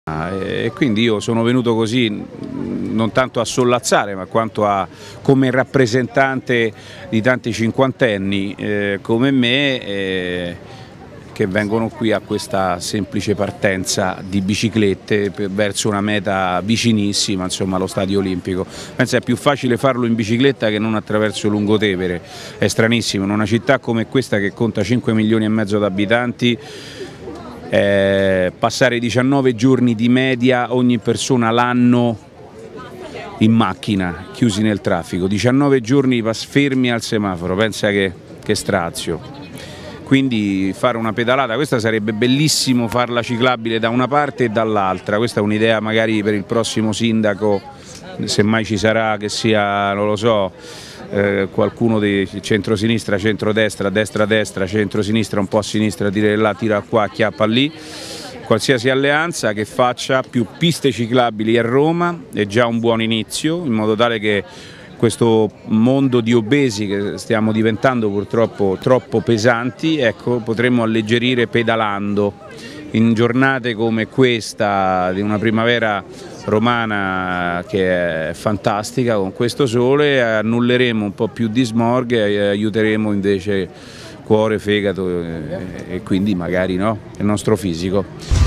E quindi io sono venuto così non tanto a sollazzare ma quanto come rappresentante di tanti cinquantenni come me che vengono qui a questa semplice partenza di biciclette verso una meta vicinissima, insomma lo Stadio Olimpico. Penso è più facile farlo in bicicletta che non attraverso Lungotevere, è stranissimo, in una città come questa che conta 5 milioni e mezzo di abitanti. Passare 19 giorni di media ogni persona l'anno in macchina, chiusi nel traffico, 19 giorni fermi al semaforo, pensa che strazio. Quindi fare una pedalata, questa sarebbe bellissimo farla ciclabile da una parte e dall'altra, questa è un'idea magari per il prossimo sindaco, se mai ci sarà, che sia, non lo so, qualcuno di centrosinistra, centrodestra, destra-destra, centrosinistra, un po' a sinistra, tira là, tira qua, acchiappa lì, qualsiasi alleanza che faccia più piste ciclabili a Roma è già un buon inizio, in modo tale che questo mondo di obesi che stiamo diventando purtroppo troppo pesanti, ecco, potremmo alleggerire pedalando. In giornate come questa, di una primavera romana che è fantastica, con questo sole annulleremo un po' più di smog e aiuteremo invece cuore, fegato e quindi magari no, il nostro fisico.